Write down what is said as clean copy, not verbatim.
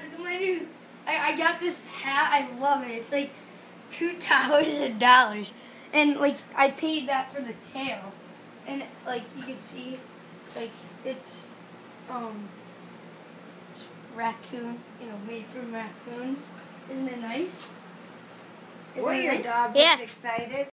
look at my new. I got this hat. I love it. It's like $2,000, and like I paid that for the tail, and like you can see, like it's raccoon. Made from raccoons. Isn't it nice? Your dog gets excited.